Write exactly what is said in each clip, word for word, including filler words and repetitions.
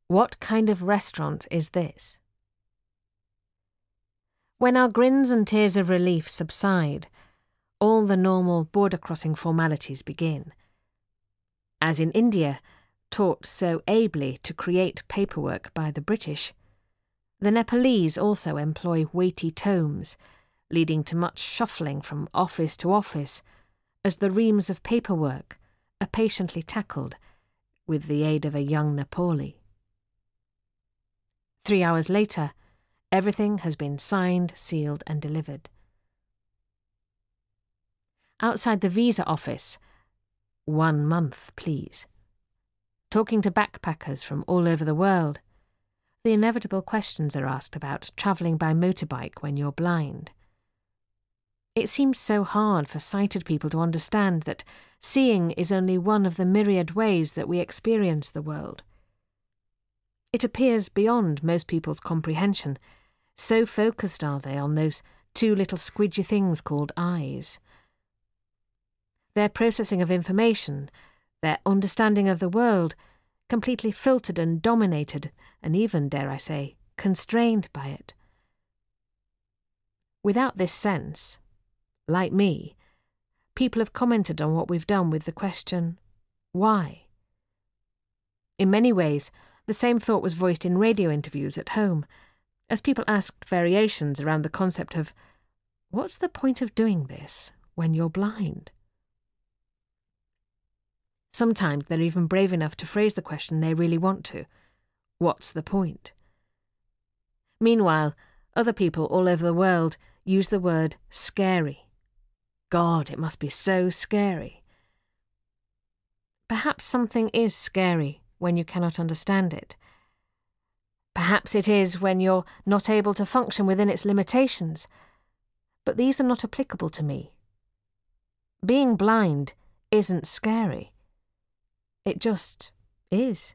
What kind of restaurant is this? When our grins and tears of relief subside, all the normal border-crossing formalities begin. As in India, taught so ably to create paperwork by the British, the Nepalese also employ weighty tomes, leading to much shuffling from office to office, as the reams of paperwork are patiently tackled with the aid of a young Nepali. Three hours later, everything has been signed, sealed, and delivered. Outside the visa office, one month, please. Talking to backpackers from all over the world, the inevitable questions are asked about travelling by motorbike when you're blind. It seems so hard for sighted people to understand that seeing is only one of the myriad ways that we experience the world. It appears beyond most people's comprehension, so focused are they on those two little squidgy things called eyes. Their processing of information, their understanding of the world, completely filtered and dominated, and even, dare I say, constrained by it. Without this sense, like me, people have commented on what we've done with the question, why? In many ways, the same thought was voiced in radio interviews at home, as people asked variations around the concept of, what's the point of doing this when you're blind? Sometimes they're even brave enough to phrase the question they really want to. What's the point? Meanwhile, other people all over the world use the word scary. God, it must be so scary. Perhaps something is scary when you cannot understand it. Perhaps it is when you're not able to function within its limitations. But these are not applicable to me. Being blind isn't scary. It just is.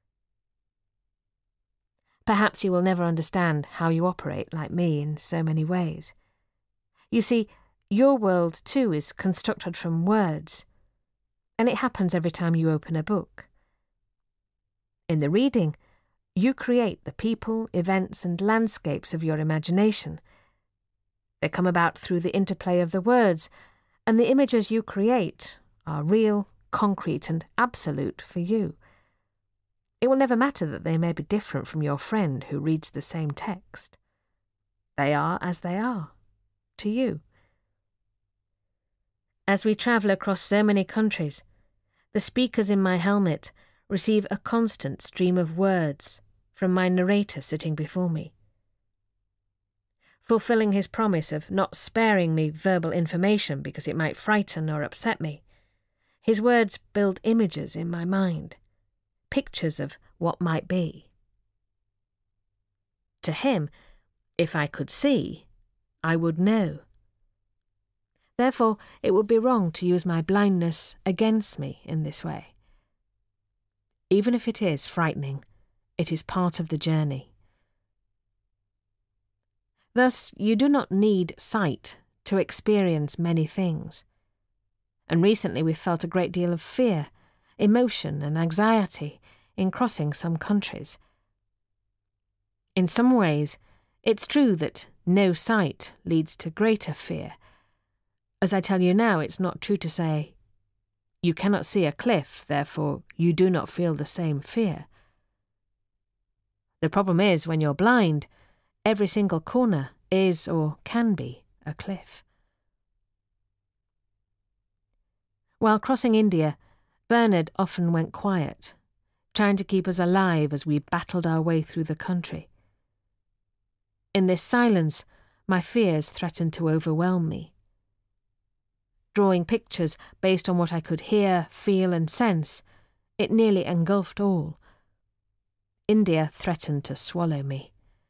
Perhaps you will never understand how you operate like me in so many ways. You see, your world too is constructed from words, and it happens every time you open a book. In the reading, you create the people, events, and landscapes of your imagination. They come about through the interplay of the words, and the images you create are real, concrete, and absolute for you. It will never matter that they may be different from your friend who reads the same text. They are as they are, to you. As we travel across so many countries, the speakers in my helmet receive a constant stream of words from my narrator sitting before me. Fulfilling his promise of not sparing me verbal information because it might frighten or upset me, his words build images in my mind, pictures of what might be. To him, if I could see, I would know. Therefore, it would be wrong to use my blindness against me in this way. Even if it is frightening, it is part of the journey. Thus, you do not need sight to experience many things. And recently we've felt a great deal of fear, emotion and anxiety in crossing some countries. In some ways, it's true that no sight leads to greater fear. As I tell you now, it's not true to say, you cannot see a cliff, therefore you do not feel the same fear. The problem is, when you're blind, every single corner is or can be a cliff. While crossing India, Bernard often went quiet, trying to keep us alive as we battled our way through the country. In this silence, my fears threatened to overwhelm me. Drawing pictures based on what I could hear, feel and sense, it nearly engulfed all. India threatened to swallow me.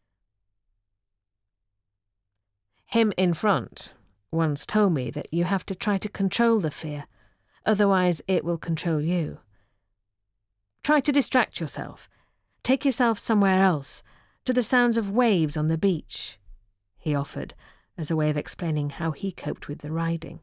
Him in front once told me that you have to try to control the fear, otherwise it will control you. Try to distract yourself. Take yourself somewhere else, to the sounds of waves on the beach, he offered, as a way of explaining how he coped with the riding.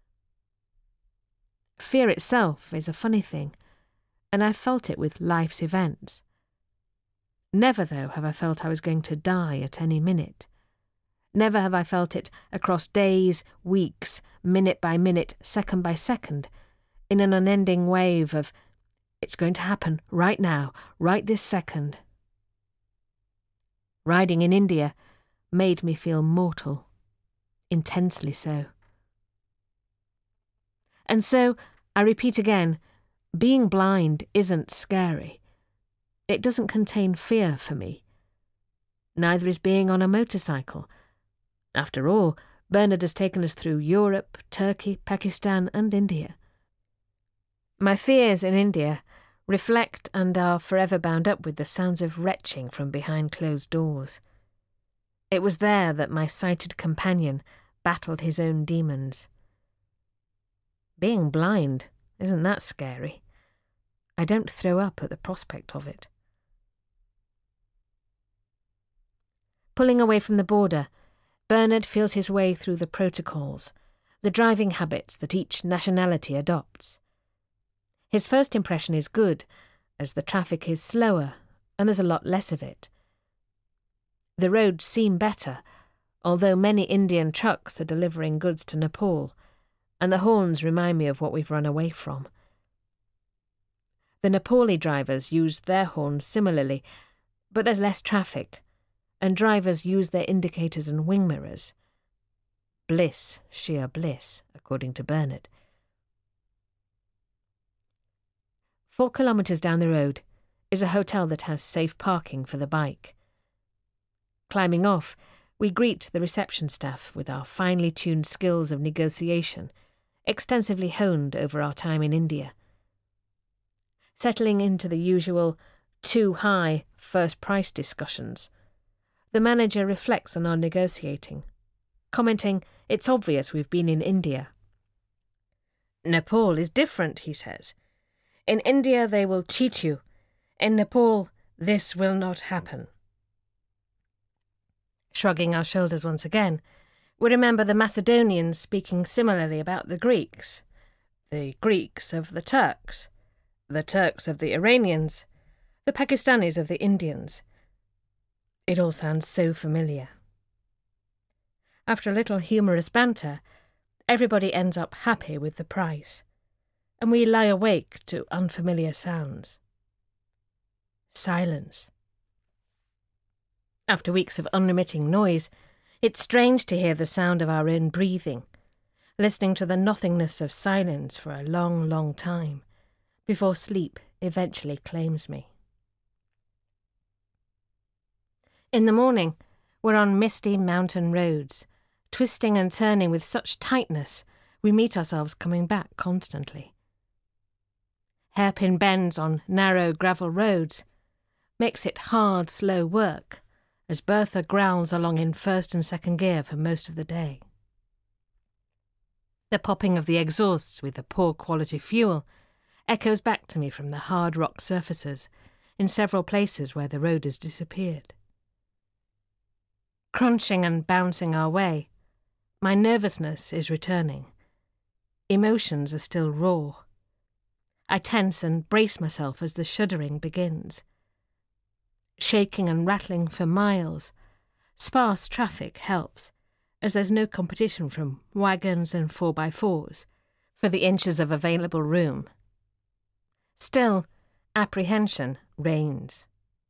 Fear itself is a funny thing, and I felt it with life's events. Never, though, have I felt I was going to die at any minute. Never have I felt it across days, weeks, minute by minute, second by second, in an unending wave of, it's going to happen right now, right this second. Riding in India made me feel mortal, intensely so. And so, I repeat again, being blind isn't scary. It doesn't contain fear for me. Neither is being on a motorcycle. After all, Bernard has taken us through Europe, Turkey, Pakistan and India. My fears in India reflect and are forever bound up with the sounds of retching from behind closed doors. It was there that my sighted companion battled his own demons. Being blind, isn't that scary? I don't throw up at the prospect of it. Pulling away from the border, Bernard feels his way through the protocols, the driving habits that each nationality adopts. His first impression is good, as the traffic is slower and there's a lot less of it. The roads seem better, although many Indian trucks are delivering goods to Nepal, and the horns remind me of what we've run away from. The Nepali drivers use their horns similarly, but there's less traffic, and drivers use their indicators and wing mirrors. Bliss, sheer bliss, according to Bernard. Four kilometres down the road is a hotel that has safe parking for the bike. Climbing off, we greet the reception staff with our finely tuned skills of negotiation, extensively honed over our time in India. Settling into the usual too high first price discussions, the manager reflects on our negotiating, commenting, "It's obvious we've been in India." "Nepal is different," he says. "In India they will cheat you. In Nepal, this will not happen." Shrugging our shoulders once again, we remember the Macedonians speaking similarly about the Greeks, the Greeks of the Turks, the Turks of the Iranians, the Pakistanis of the Indians. It all sounds so familiar. After a little humorous banter, everybody ends up happy with the price, and we lie awake to unfamiliar sounds. Silence. After weeks of unremitting noise, it's strange to hear the sound of our own breathing, listening to the nothingness of silence for a long, long time, before sleep eventually claims me. In the morning, we're on misty mountain roads, twisting and turning with such tightness we meet ourselves coming back constantly. Hairpin bends on narrow gravel roads makes it hard, slow work, as Bertha growls along in first and second gear for most of the day. The popping of the exhausts with the poor quality fuel echoes back to me from the hard rock surfaces in several places where the road has disappeared. Crunching and bouncing our way, my nervousness is returning. Emotions are still raw. I tense and brace myself as the shuddering begins. Shaking and rattling for miles, sparse traffic helps, as there's no competition from wagons and four by fours for the inches of available room. Still, apprehension reigns.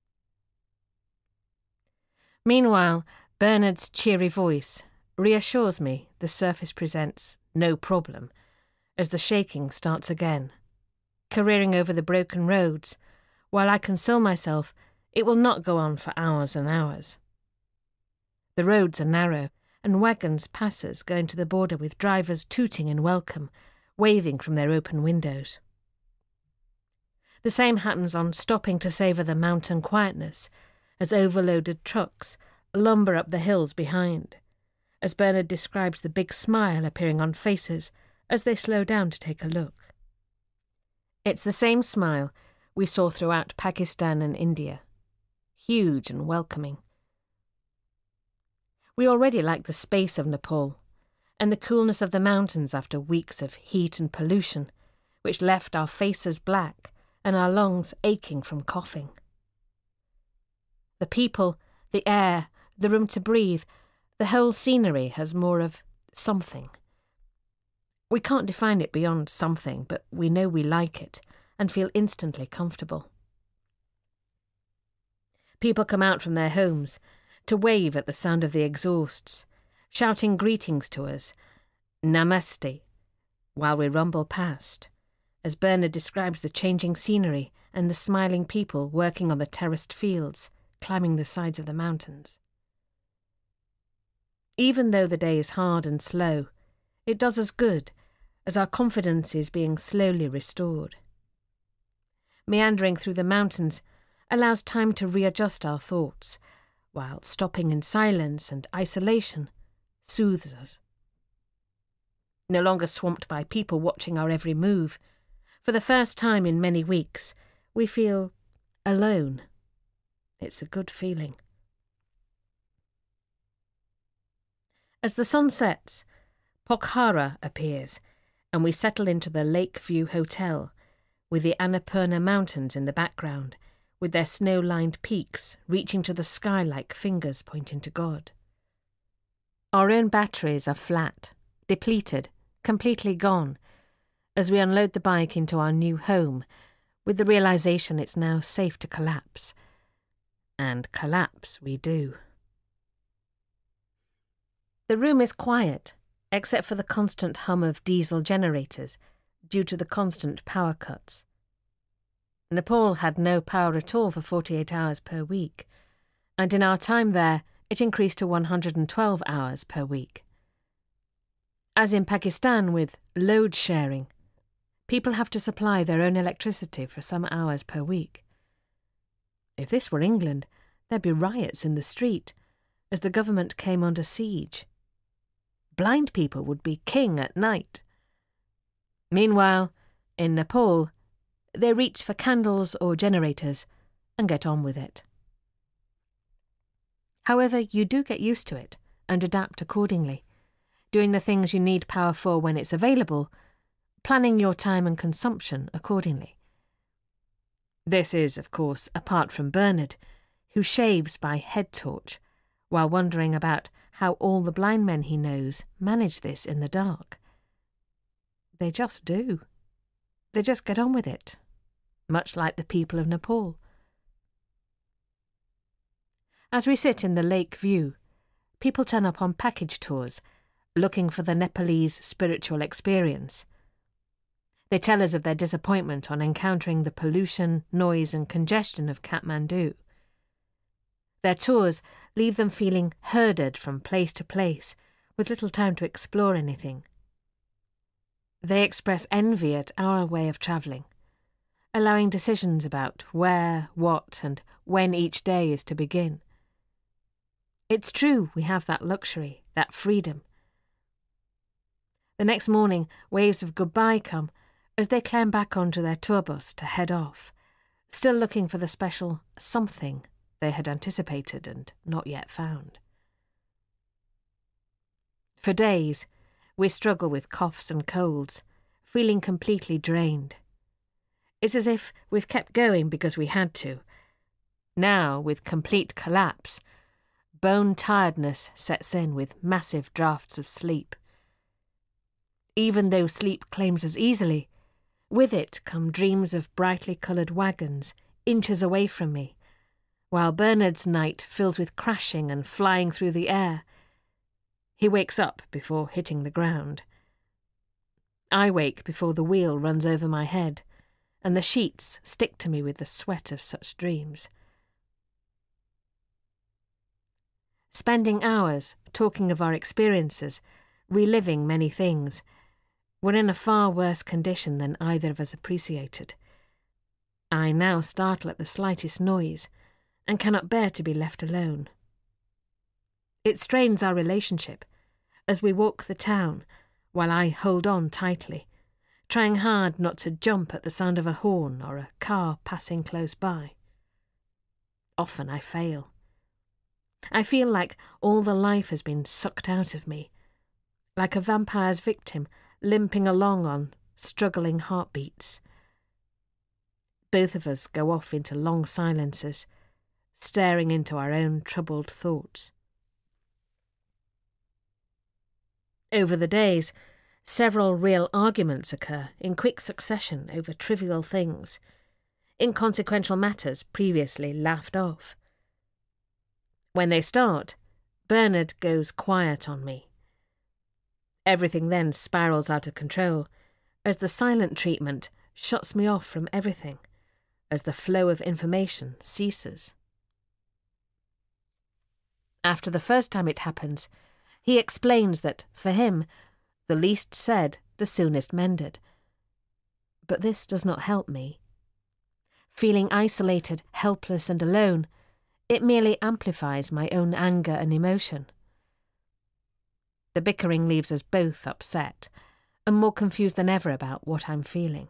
Meanwhile, Bernard's cheery voice reassures me the surface presents no problem as the shaking starts again, careering over the broken roads, while I console myself it will not go on for hours and hours. The roads are narrow, and wagons pass us going to the border with drivers tooting in welcome, waving from their open windows. The same happens on stopping to savour the mountain quietness, as overloaded trucks lumber up the hills behind, as Bernard describes the big smile appearing on faces as they slow down to take a look. It's the same smile we saw throughout Pakistan and India, huge and welcoming. We already like the space of Nepal, and the coolness of the mountains after weeks of heat and pollution, which left our faces black and our lungs aching from coughing. The people, the air, the room to breathe, the whole scenery has more of something. We can't define it beyond something, but we know we like it and feel instantly comfortable. People come out from their homes to wave at the sound of the exhausts, shouting greetings to us, Namaste, while we rumble past, as Bernard describes the changing scenery and the smiling people working on the terraced fields, climbing the sides of the mountains. Even though the day is hard and slow, it does us good, as our confidence is being slowly restored. Meandering through the mountains allows time to readjust our thoughts, while stopping in silence and isolation soothes us. No longer swamped by people watching our every move, for the first time in many weeks, we feel alone. It's a good feeling. As the sun sets, Pokhara appears, and we settle into the Lakeview Hotel, with the Annapurna Mountains in the background, with their snow-lined peaks reaching to the sky like fingers pointing to God. Our own batteries are flat, depleted, completely gone, as we unload the bike into our new home, with the realization it's now safe to collapse. And collapse we do. The room is quiet, except for the constant hum of diesel generators, due to the constant power cuts. Nepal had no power at all for forty-eight hours per week, and in our time there it increased to one hundred twelve hours per week. As in Pakistan with load sharing, people have to supply their own electricity for some hours per week. If this were England, there'd be riots in the street, as the government came under siege. Blind people would be king at night. Meanwhile, in Nepal, they reach for candles or generators and get on with it. However, you do get used to it and adapt accordingly, doing the things you need power for when it's available, planning your time and consumption accordingly. This is, of course, apart from Bernard, who shaves by head torch, while wondering about how all the blind men he knows manage this in the dark. They just do. They just get on with it, much like the people of Nepal. As we sit in the lake view, people turn up on package tours, looking for the Nepalese spiritual experience. They tell us of their disappointment on encountering the pollution, noise and congestion of Kathmandu. Their tours leave them feeling herded from place to place, with little time to explore anything. They express envy at our way of travelling, allowing decisions about where, what and when each day is to begin. It's true we have that luxury, that freedom. The next morning, waves of goodbye come as they climb back onto their tour bus to head off, still looking for the special something they had anticipated and not yet found. For days, we struggle with coughs and colds, feeling completely drained. It's as if we've kept going because we had to. Now, with complete collapse, bone tiredness sets in with massive draughts of sleep. Even though sleep claims us easily, with it come dreams of brightly coloured wagons inches away from me, while Bernard's night fills with crashing and flying through the air. He wakes up before hitting the ground. I wake before the wheel runs over my head, and the sheets stick to me with the sweat of such dreams. Spending hours talking of our experiences, reliving many things, we're in a far worse condition than either of us appreciated. I now startle at the slightest noise, and cannot bear to be left alone. It strains our relationship as we walk the town, while I hold on tightly, trying hard not to jump at the sound of a horn or a car passing close by. Often I fail. I feel like all the life has been sucked out of me, like a vampire's victim limping along on struggling heartbeats. Both of us go off into long silences, staring into our own troubled thoughts. Over the days, several real arguments occur in quick succession over trivial things, inconsequential matters previously laughed off. When they start, Bernard goes quiet on me. Everything then spirals out of control, as the silent treatment shuts me off from everything, as the flow of information ceases. After the first time it happens, he explains that, for him, the least said, the soonest mended. But this does not help me. Feeling isolated, helpless and alone, it merely amplifies my own anger and emotion. The bickering leaves us both upset, and more confused than ever about what I'm feeling.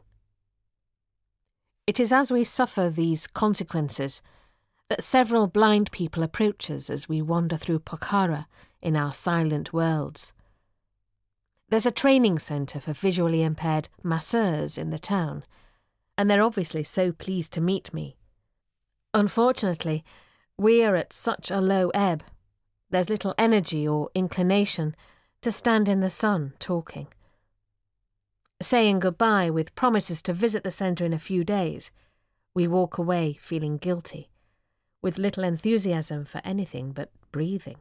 It is as we suffer these consequences that several blind people approach us as we wander through Pokhara in our silent worlds. There's a training centre for visually impaired masseurs in the town, and they're obviously so pleased to meet me. Unfortunately, we are at such a low ebb, there's little energy or inclination to stand in the sun talking. Saying goodbye with promises to visit the centre in a few days, we walk away feeling guilty, with little enthusiasm for anything but breathing.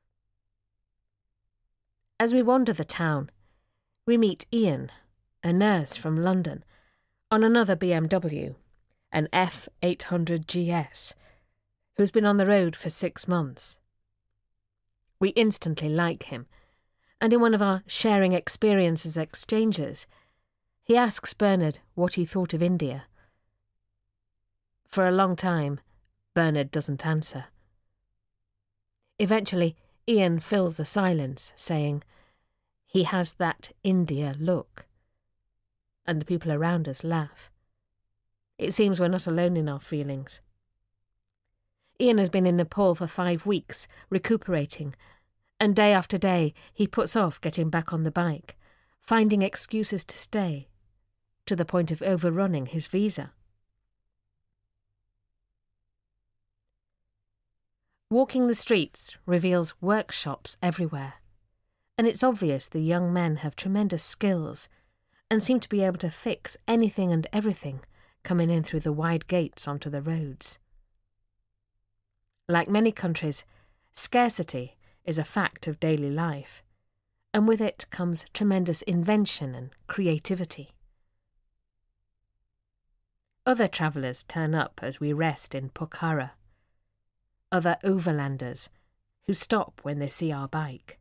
As we wander the town, we meet Ian, a nurse from London, on another B M W, an F eight hundred G S, who's been on the road for six months. We instantly like him, and in one of our sharing experiences exchanges, he asks Bernard what he thought of India. For a long time, Bernard doesn't answer. Eventually, Ian fills the silence, saying, "He has that India look." And the people around us laugh. It seems we're not alone in our feelings. Ian has been in Nepal for five weeks, recuperating, and day after day he puts off getting back on the bike, finding excuses to stay, to the point of overrunning his visa. Walking the streets reveals workshops everywhere, and it's obvious the young men have tremendous skills and seem to be able to fix anything and everything coming in through the wide gates onto the roads. Like many countries, scarcity is a fact of daily life, and with it comes tremendous invention and creativity. Other travellers turn up as we rest in Pokhara. Other overlanders who stop when they see our bike.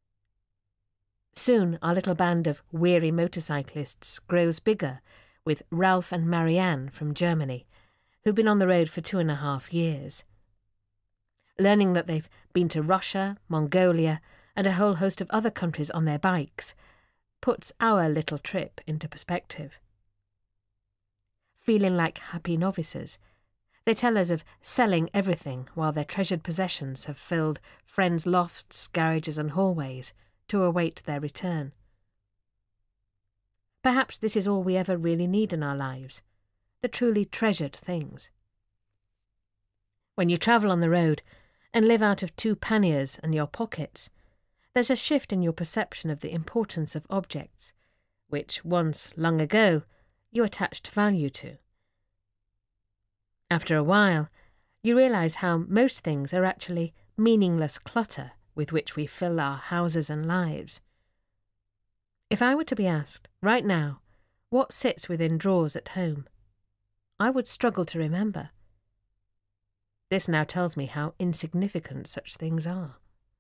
Soon our little band of weary motorcyclists grows bigger, with Ralph and Marianne from Germany, who've been on the road for two and a half years. Learning that they've been to Russia, Mongolia, and a whole host of other countries on their bikes puts our little trip into perspective. Feeling like happy novices, they tell us of selling everything while their treasured possessions have filled friends' lofts, garages and hallways to await their return. Perhaps this is all we ever really need in our lives, the truly treasured things. When you travel on the road and live out of two panniers and your pockets, there's a shift in your perception of the importance of objects, which once, long ago, you attached value to. After a while, you realise how most things are actually meaningless clutter with which we fill our houses and lives. If I were to be asked, right now, what sits within drawers at home, I would struggle to remember. This now tells me how insignificant such things are.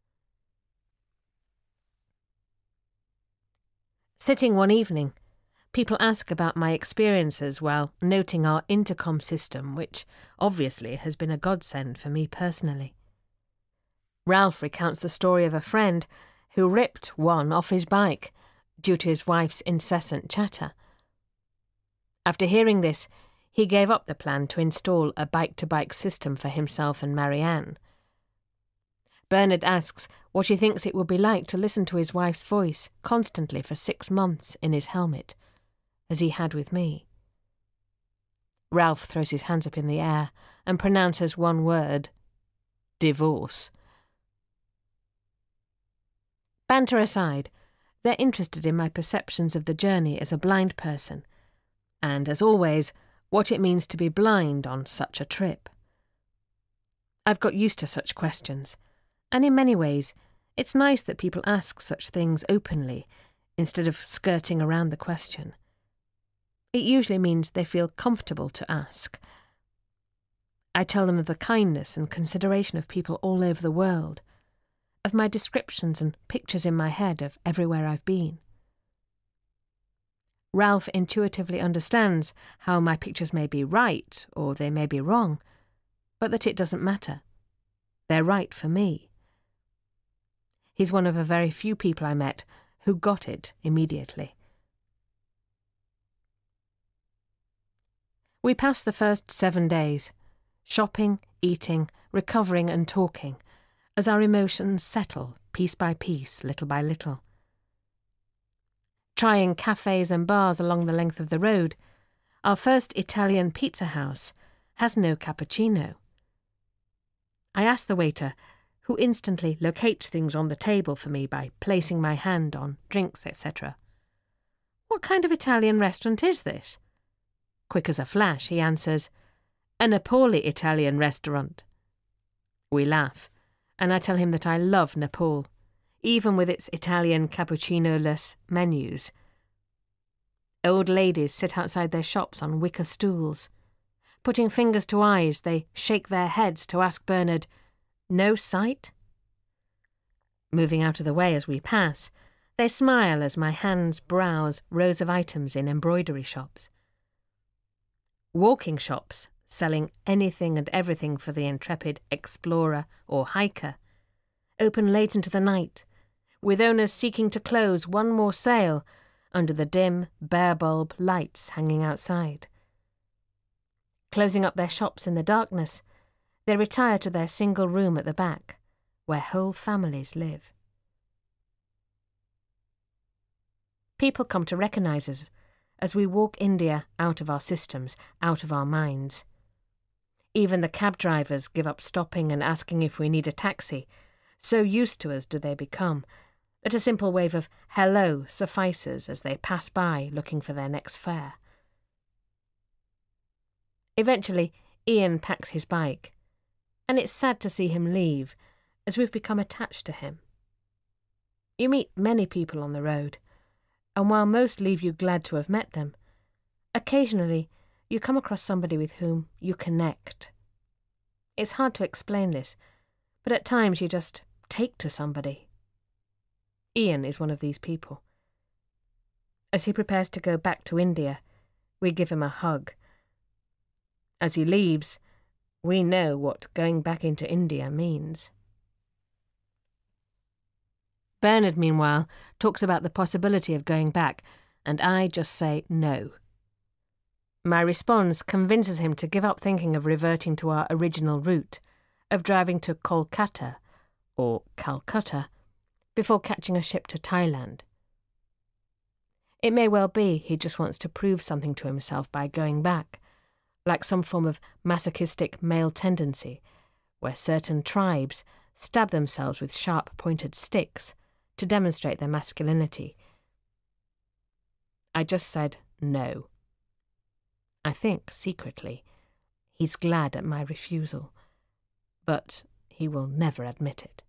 Sitting one evening, people ask about my experiences while noting our intercom system, which obviously has been a godsend for me personally. Ralph recounts the story of a friend who ripped one off his bike due to his wife's incessant chatter. After hearing this, he gave up the plan to install a bike-to-bike system for himself and Marianne. Bernard asks what he thinks it would be like to listen to his wife's voice constantly for six months in his helmet, as he had with me. Ralph throws his hands up in the air and pronounces one word, divorce. Banter aside, they're interested in my perceptions of the journey as a blind person, and, as always, what it means to be blind on such a trip. I've got used to such questions, and in many ways, it's nice that people ask such things openly, instead of skirting around the question. It usually means they feel comfortable to ask. I tell them of the kindness and consideration of people all over the world, of my descriptions and pictures in my head of everywhere I've been. Ralph intuitively understands how my pictures may be right or they may be wrong, but that it doesn't matter. They're right for me. He's one of a very few people I met who got it immediately. We passed the first seven days, shopping, eating, recovering and talking, as our emotions settle piece by piece, little by little. Trying cafes and bars along the length of the road, our first Italian pizza house has no cappuccino. I ask the waiter, who instantly locates things on the table for me by placing my hand on drinks, et cetera. "What kind of Italian restaurant is this?" Quick as a flash, he answers, "A Napoli Italian restaurant." We laugh, and I tell him that I love Nepal, even with its Italian cappuccino-less menus. Old ladies sit outside their shops on wicker stools. Putting fingers to eyes, they shake their heads to ask Bernard, "No sight?" Moving out of the way as we pass, they smile as my hands browse rows of items in embroidery shops. Walking shops, selling anything and everything for the intrepid explorer or hiker, open late into the night, with owners seeking to close one more sale under the dim, bare-bulb lights hanging outside. Closing up their shops in the darkness, they retire to their single room at the back, where whole families live. People come to recognise us as we walk India out of our systems, out of our minds. Even the cab drivers give up stopping and asking if we need a taxi. So used to us do they become, that a simple wave of hello suffices as they pass by looking for their next fare. Eventually, Ian packs his bike, and it's sad to see him leave, as we've become attached to him. You meet many people on the road, and while most leave you glad to have met them, occasionally you come across somebody with whom you connect. It's hard to explain this, but at times you just take to somebody. Ian is one of these people. As he prepares to go back to India, we give him a hug. As he leaves, we know what going back into India means. Bernard, meanwhile, talks about the possibility of going back, and I just say no. My response convinces him to give up thinking of reverting to our original route, of driving to Kolkata, or Calcutta, before catching a ship to Thailand. It may well be he just wants to prove something to himself by going back, like some form of masochistic male tendency, where certain tribes stab themselves with sharp-pointed sticks to demonstrate their masculinity. I just said no. I think, secretly, he's glad at my refusal, but he will never admit it.